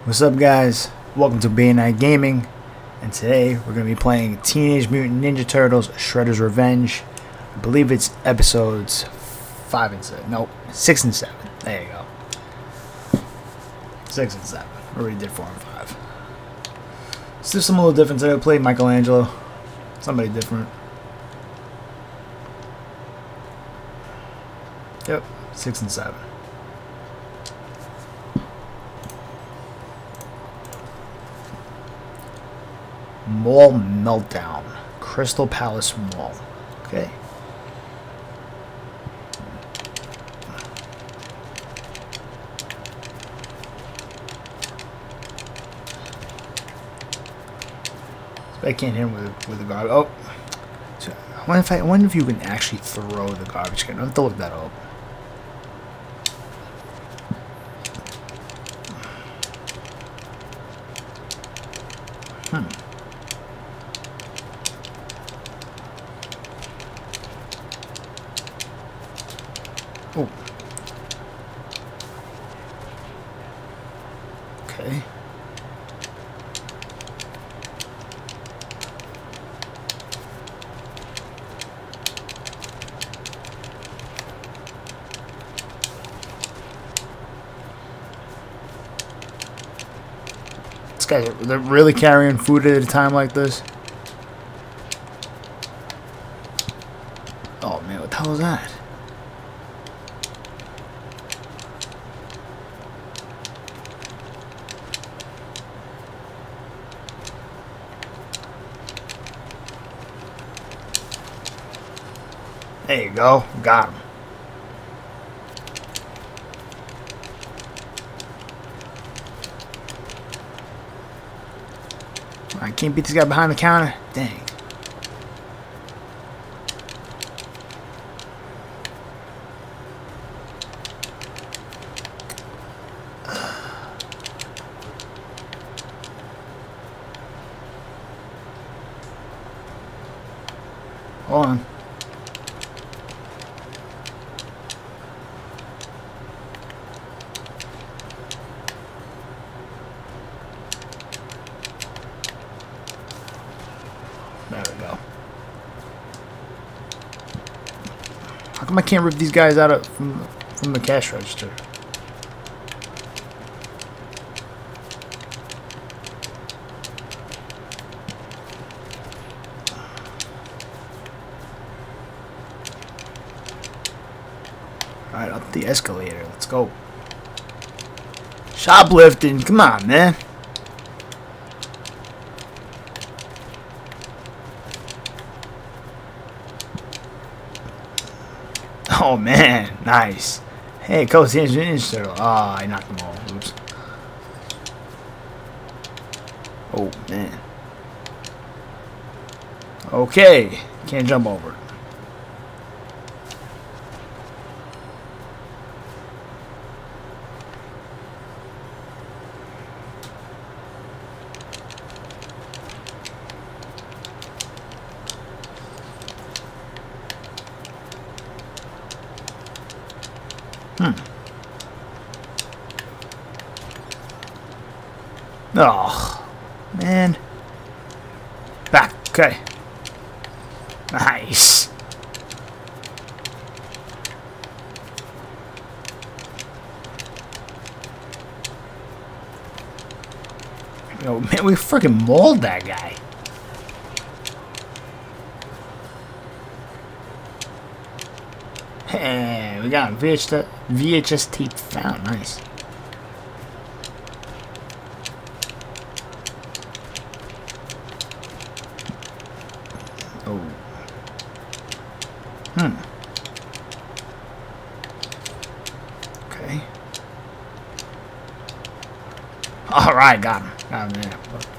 What's up, guys? Welcome to BNI Gaming, and today we're going to be playing Teenage Mutant Ninja Turtles Shredder's Revenge. I believe it's episodes 5 and 6. Nope, 6 and 7. There you go. 6 and 7. We already did 4 and 5. Let's do something a little different today. I played Michelangelo. Somebody different. Yep, 6 and 7. Mall Meltdown. Crystal Palace Mall. Okay. So I can't hit him with the garbage. Oh. So I wonder if you can actually throw the garbage can. I have to look that up. Oh. Okay. These guys, they're really carrying food at a time like this? Oh man, what the hell is that? There you go. Got him. I can't beat this guy behind the counter. Dang. Hold on. There we go. How come I can't rip these guys out of from the cash register? Alright, up the escalator. Let's go. Shoplifting. Come on, man. Oh man, nice. Hey, Coach Ninja Turtle. Ah, I knocked them all. Oops. Oh man. Okay, can't jump over it. Oh, man. Back. Okay. Nice. Oh, man, we freaking mauled that guy. Hey, we got VHS tape found. Nice. Oh. Okay. Alright, got him. Got him there.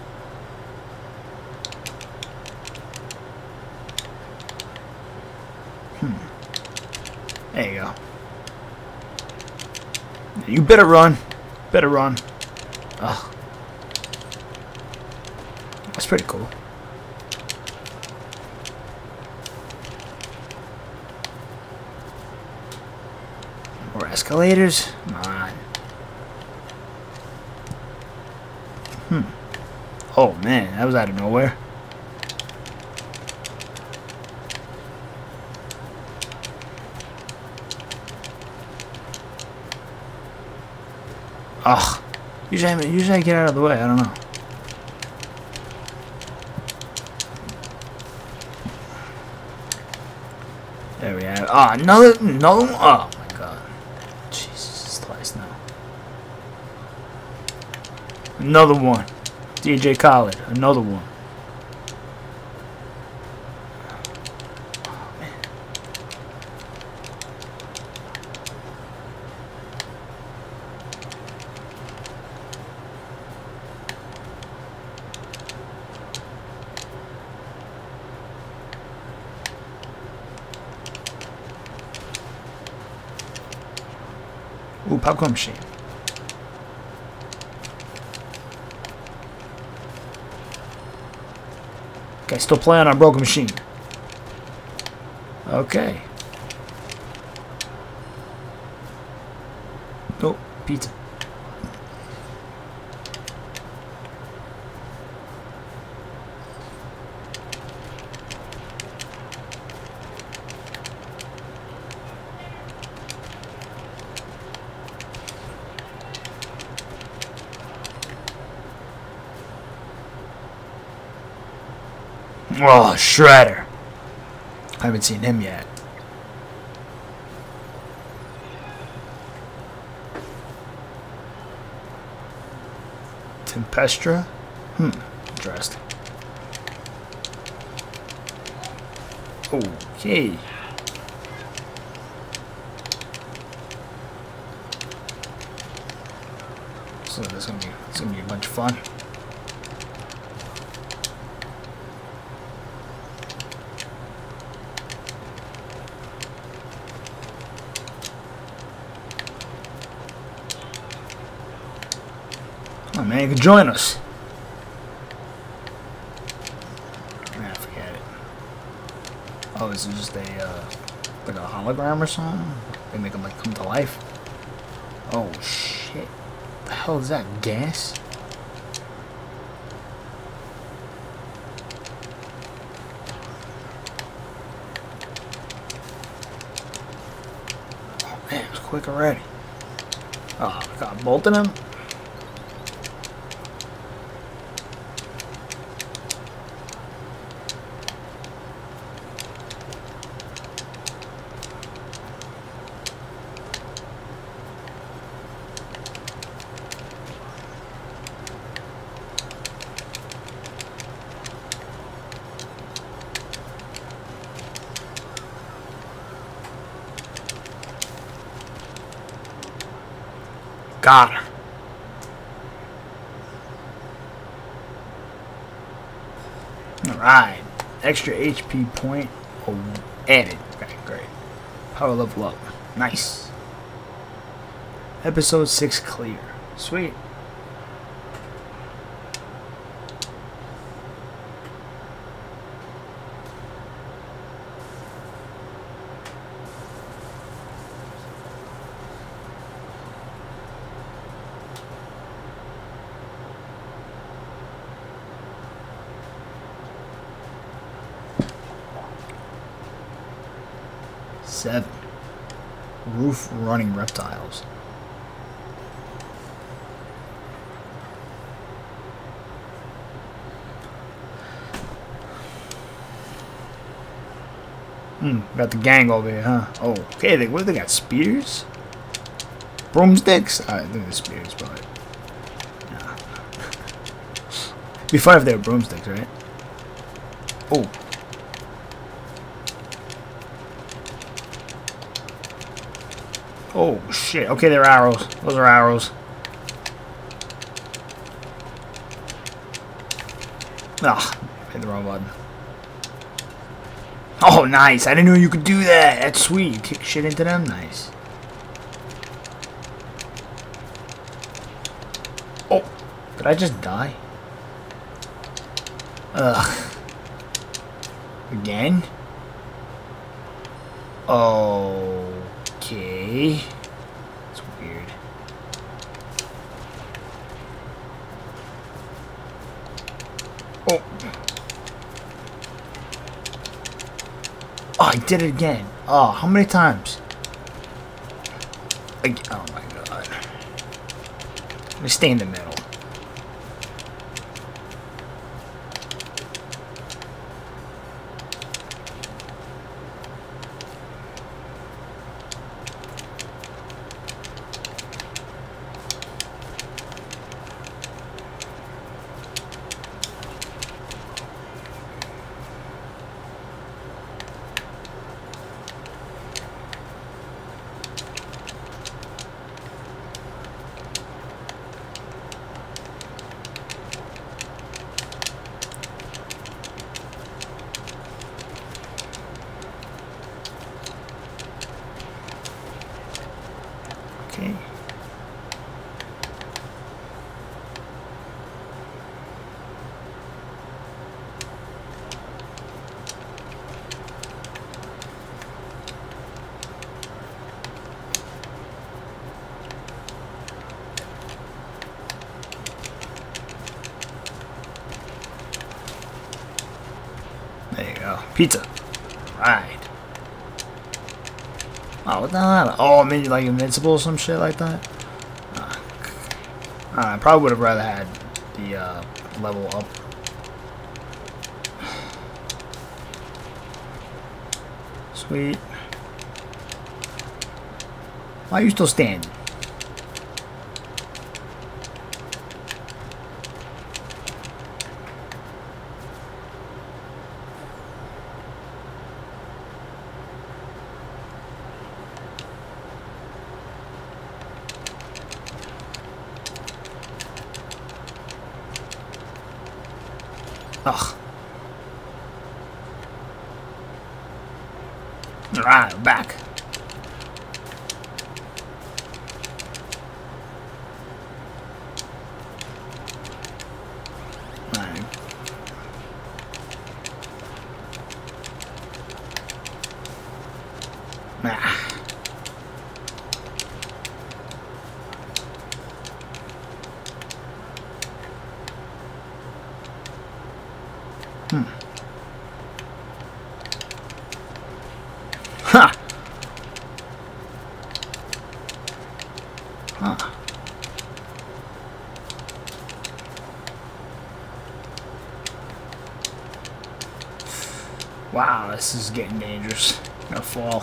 There you go. You better run. Better run. Ugh. That's pretty cool. More escalators? Come on. Oh man, that was out of nowhere. Ugh. Usually I get out of the way. I don't know. There we have. Oh, another. No. Oh my god. Jesus, twice now. Another one. DJ Khaled. Another one. Oh, man. Ooh, popcorn machine. Okay, still playing on broken machine. Okay. Oh, pizza. Oh, Shredder. I haven't seen him yet. Tempestra? Interesting. Okay. So this is gonna be a bunch of fun. Oh man, you can join us. Nah, forget it. Oh, is it just a like a hologram or something? They make them like come to life. Oh shit! What the hell is that? Gas? Oh man, it was quick already. Oh, I got both of them. Got her. Alright. Extra HP point added. Okay, great. Power level up. Nice. Episode 6 clear. Sweet. Seven. Roof running reptiles. Got the gang over here, huh? Oh, okay. What they got? Spears? Broomsticks? I think they're spears, but nah. Be fun if they were broomsticks, right? Oh. Oh shit. Okay, they're arrows. Those are arrows. Ah, hit the wrong button. Oh, nice. I didn't know you could do that. That's sweet. You kick shit into them. Nice. Oh, did I just die? Ugh. Again? Okay. It's weird. Oh. Oh, I did it again. Oh, how many times? Oh my god. Let me stay in the middle. Okay. There you go. Pizza. Right. Oh, what the hell? Oh, maybe like invincible or some shit like that? I probably would have rather had the level up. Sweet. Why are you still standing? Ugh. Alright, I'm back. Alright. Nah. Ha! Huh. Wow, this is getting dangerous. I'm gonna fall.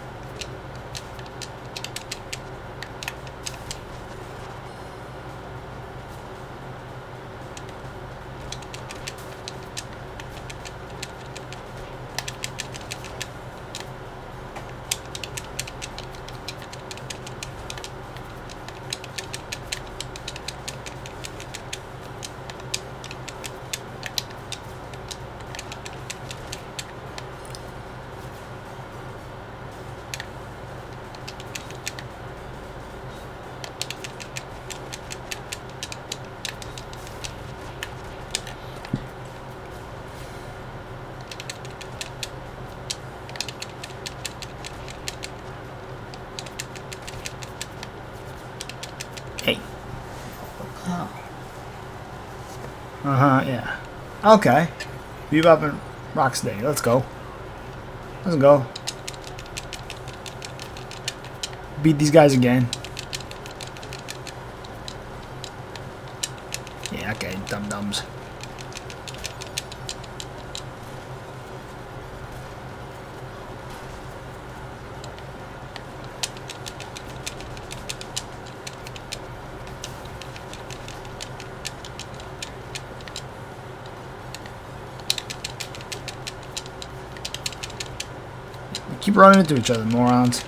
Hey. Oh. Uh-huh, yeah. Okay. Bebop and Rocksteady. Let's go. Let's go. Beat these guys again. Yeah, okay, dum-dums. Keep running into each other, morons.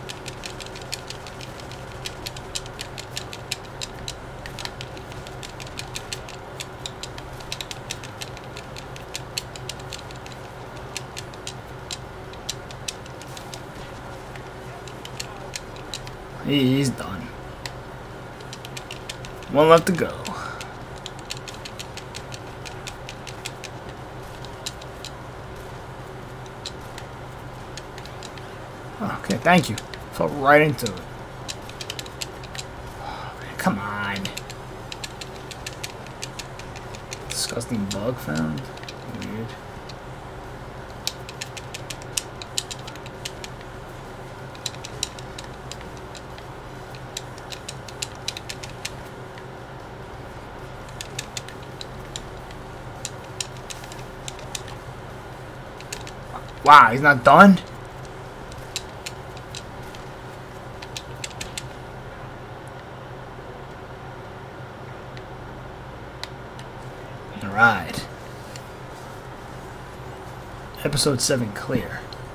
He's done. One left to go. Okay, thank you. Fell right into it. Oh, man, come on. Disgusting bug found? Weird. Wow, he's not done? Alright. Episode 7 clear.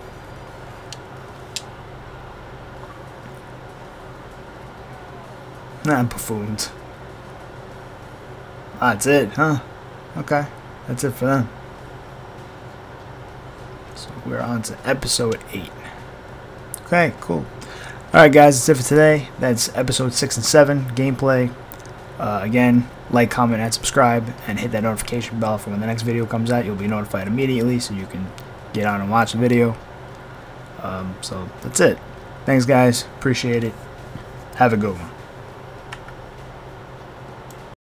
Nah, buffoons. Ah, that's it, huh? Okay. That's it for them. So we're on to episode 8. Okay, cool. Alright guys, that's it for today. That's episode 6 and 7, gameplay. Again, like, comment, and subscribe, and hit that notification bell for when the next video comes out. You'll be notified immediately so you can get on and watch the video. So that's it. Thanks guys, appreciate it. Have a good one.